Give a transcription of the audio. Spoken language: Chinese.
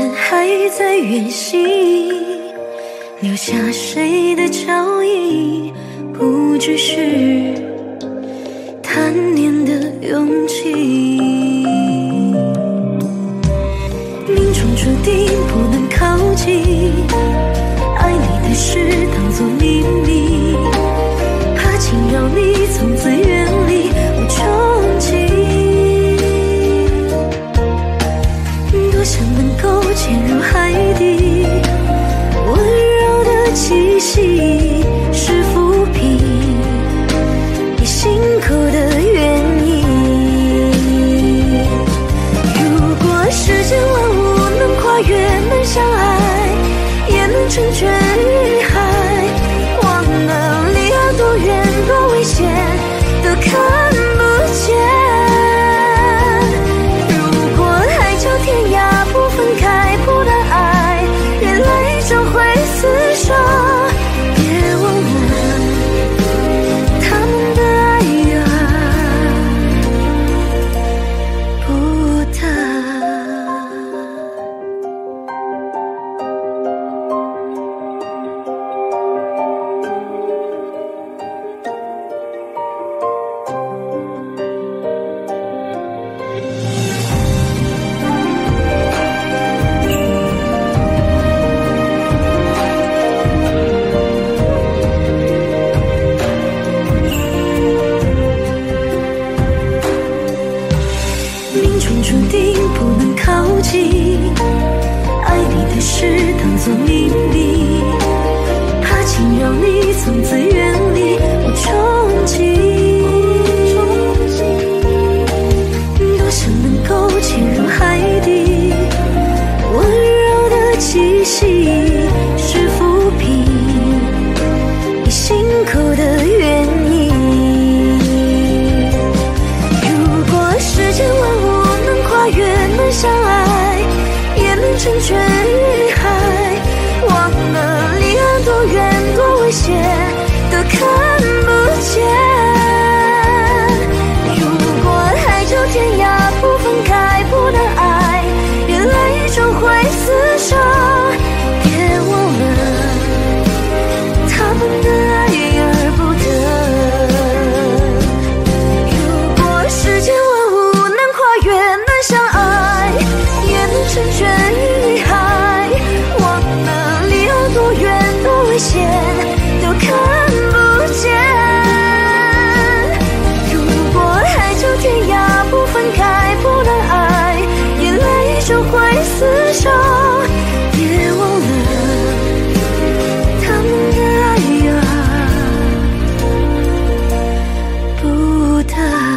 还在远行，留下谁的脚印，不只是贪念的勇气。命中注定不能靠近，爱你的事当作秘密，怕惊扰你从此远离我憧憬。多想能够潜入海底，温柔的气息是抚平你心口的原因。如果世间万物能跨越，能相爱，也能成全于海，忘了离岸多远多危险都看不见。如果海角天涯不分开，不的爱眼泪终会厮守，别忘了他们的爱啊不大。命中注定不能靠近，爱你的事当作秘密，怕惊扰你从此远离我憧憬。多想能够潜入海底，温柔的气息是抚平你心口的原因。如果世间万物能跨越，能相爱，也能成全于海，忘了离岸多远多危险都看不见。如果海角天涯不分开，不能爱，眼泪终会厮守，别忘了他们的爱而不得。如果世间万物能跨越，能相爱，也能成全于海，忘了离岸多远多危险都看不见。如果海角天涯不分开，不能爱，眼泪终会厮守，别忘了他们的爱啊不大。